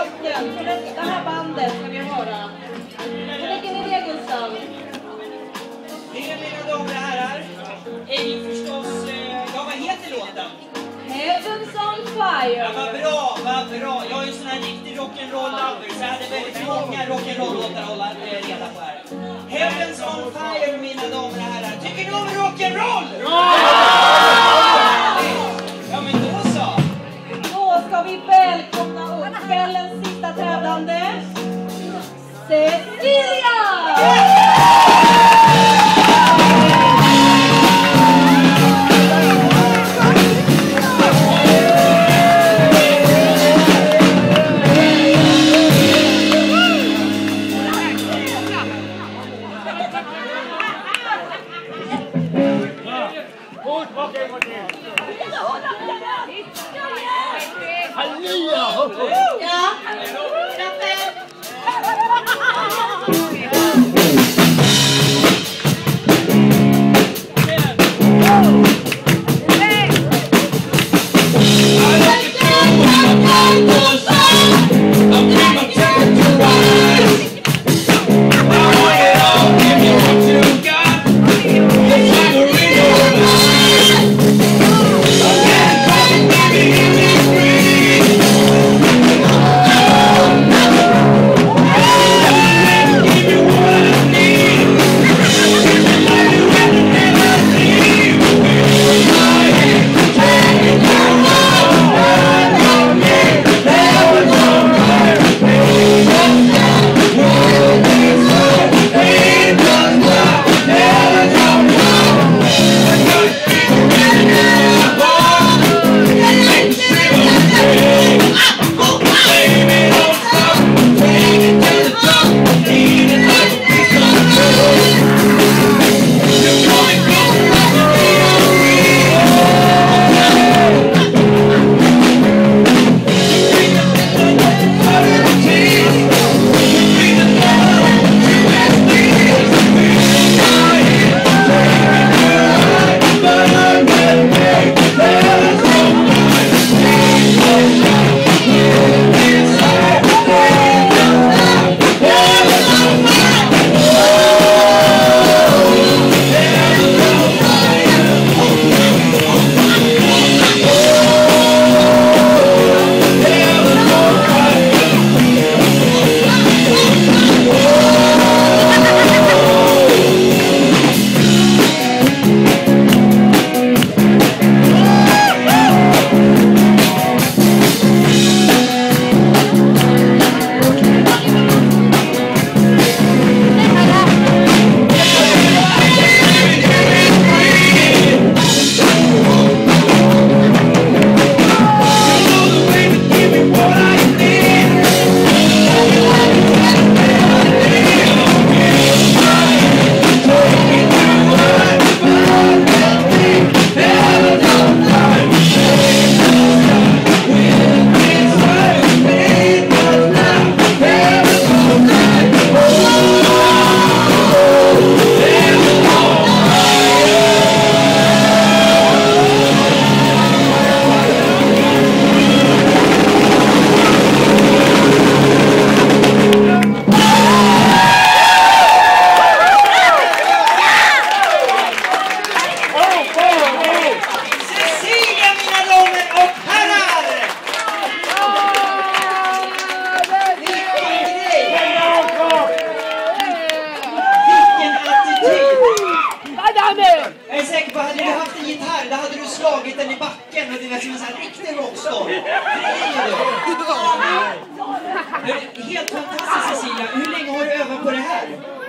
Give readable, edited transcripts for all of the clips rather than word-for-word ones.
rocken från det här bandet ska vi höra. Vilken är det, Gustav? Det, mina damer och herrar, är ju förstås... Ja, vad heter låten? Heavens on Fire. Ja, vad bra, vad bra. Jag är ju sån här riktig rock'n'roll-lover, så jag hade väldigt många rock'n'roll-låtar att hålla reda på här. Heavens on Fire, mina damer och herrar. Tycker ni om rock'n'roll? Ja, men då så. Då ska vi välkomna upp kvällens sista tävlande, Cecilia! Jag är säker på att hade du haft en gitarr, då hade du slagit den i backen och det var som en sån här riktig rockstånd. Helt fantastiskt, Cecilia. Hur länge har du övat på det här?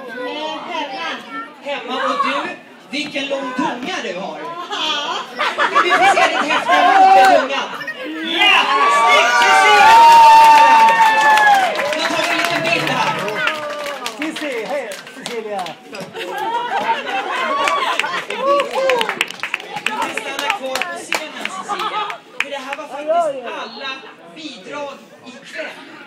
Hemma. Och du, vilken lång tunga du har. Vi får se ditt häftiga mot med tungan. Ja! Snyggt, Cecilia! Då tar vi en liten bild här. Hej, Cecilia! Stanna kvar på scenen, Cecilia. För det här var faktiskt alla bidrag ikväll.